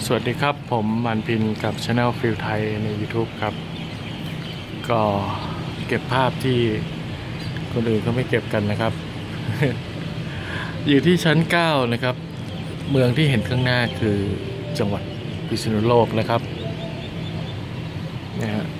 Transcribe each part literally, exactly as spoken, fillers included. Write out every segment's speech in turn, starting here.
สวัสดีครับผมมันพินกับ Channel ฟิลไทยใน YouTube ครับก็เก็บภาพที่คนอื่นเขาไม่เก็บกันนะครับ อยู่ที่ชั้นเก้านะครับเมืองที่เห็นข้างหน้าคือจังหวัดพิษณุโลกนะครับนะฮะ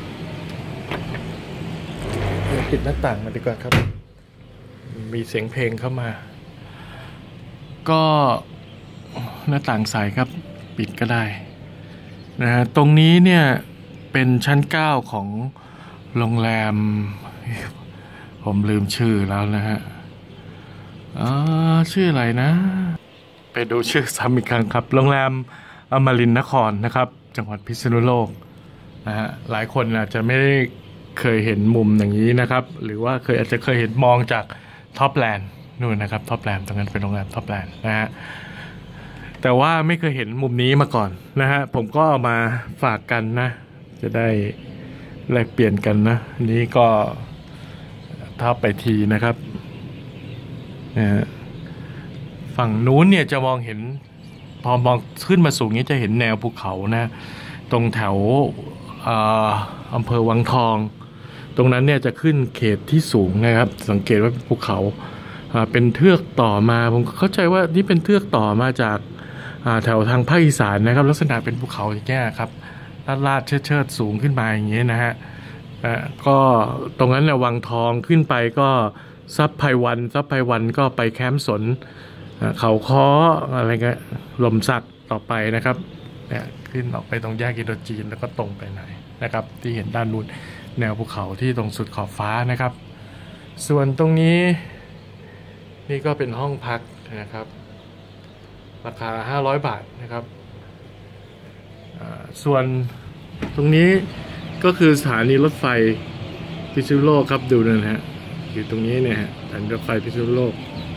ปิดหน้าต่างมาดีกว่าครับมีเสียงเพลงเข้ามาก็หน้าต่างใสครับปิดก็ได้นะฮะตรงนี้เนี่ยเป็นชั้นเก้าของโรงแรมผมลืมชื่อแล้วนะฮะอ๋อชื่ออะไรนะไปดูชื่อซ้ำอีกครั้งครับโรงแรมอมรินทร์นครนะครับจังหวัดพิษณุโลกนะฮะหลายคนอาจจะไม่ได้เคยเห็นมุมอย่างนี้นะครับหรือว่าเคยอาจจะเคยเห็นมองจากท็อปแลนด์นู่นนะครับท็อปแลนด์ตรงนั้นเป็นโรงแรมท็อปแลนด์นะฮะแต่ว่าไม่เคยเห็นมุมนี้มาก่อนนะฮะผมก็เอามาฝากกันนะจะได้แลกเปลี่ยนกันนะนี้ก็ท็อปไปทีนะครับนะฮะฝั่งนู้นเนี่ยจะมองเห็นพอมองขึ้นมาสูงนี้จะเห็นแนวภูเขานะตรงแถวอำเภอวังทองตรงนั้นเนี่ยจะขึ้นเขตที่สูงนะครับสังเกตว่าภูเขาเป็นเทือกต่อมาผมเข้าใจว่านี่เป็นเทือกต่อมาจากแถวทางภาคอีสานนะครับลักษณะเป็นภูเขาอย่างเงี้ยครับลาดลาดเชิดเชิดสูงขึ้นมาอย่างเงี้ยนะฮะก็ตรงนั้นเนี่ยวังทองขึ้นไปก็ซับไพวันซับไพวันก็ไปแคมป์สนเขาค้ออะไรเงี้ยลมสักต่อไปนะครับเนี่ยขึ้นออกไปตรงแยกอินโดจีนแล้วก็ตรงไปไหนนะครับที่เห็นด้านนู้นแนวภูเขาที่ตรงสุดขอบฟ้านะครับส่วนตรงนี้นี่ก็เป็นห้องพักนะครับราคาห้าร้อยบาทนะครับส่วนตรงนี้ก็คือสถานีรถไฟพิษณุโลกครับดูนะฮะอยู่ตรงนี้เนี่ยสถานีรถไฟพิษณุโลก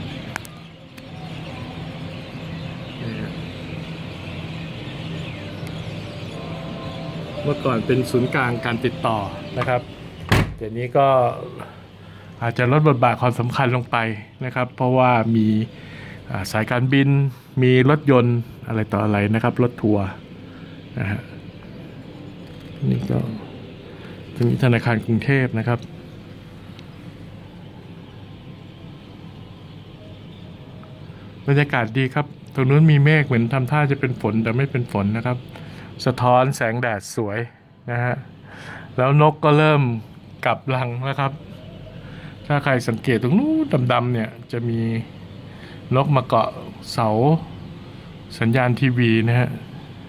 เมื่อก่อนเป็นศูนย์กลางการติดต่อนะครับเดี๋ยวนี้ก็อาจจะลดบทบาทความสำคัญลงไปนะครับเพราะว่ามีสายการบินมีรถยนต์อะไรต่ออะไรนะครับรถทัวร์นะฮะนี่ก็จะมีธนาคารกรุงเทพนะครับบรรยากาศดีครับตรงนู้นมีเมฆเหมือนทำท่าจะเป็นฝนแต่ไม่เป็นฝนนะครับสะท้อนแสงแดดสวยนะฮะแล้วนกก็เริ่มกลับรังแล้วครับถ้าใครสังเกตตรงนู้นดำๆเนี่ยจะมีนกมาเกาะเสาสัญญาณทีวีนะฮะ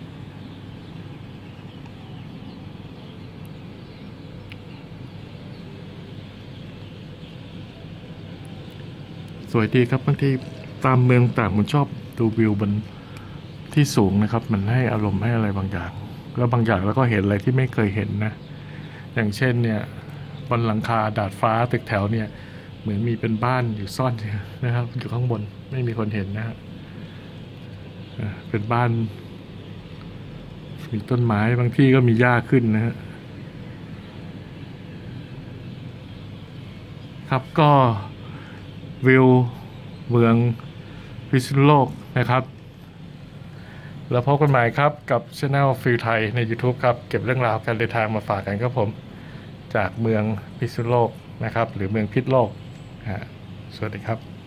สวยดีครับบางทีตามเมืองต่างผมชอบดูวิวบนที่สูงนะครับมันให้อารมณ์ให้อะไรบางอย่างแล้วบางอย่างแล้วก็เห็นอะไรที่ไม่เคยเห็นนะอย่างเช่นเนี่ยบนหลังคาดาดฟ้าตึกแถวเนี่ยเหมือนมีเป็นบ้านอยู่ซ่อนอยู่นะครับอยู่ข้างบนไม่มีคนเห็นนะฮะเป็นบ้านมีต้นไม้บางที่ก็มีหญ้าขึ้นนะฮะครับก็วิวเมืองพิษณุโลกนะครับแล้วพบกันใหม่ครับกับ Channel ฟิลไทยใน YouTube ครับเก็บเรื่องราวการเดินทางมาฝากกันครับผมจากเมืองพิษณุโลกนะครับหรือเมืองพิษณุโลกสวัสดีครับ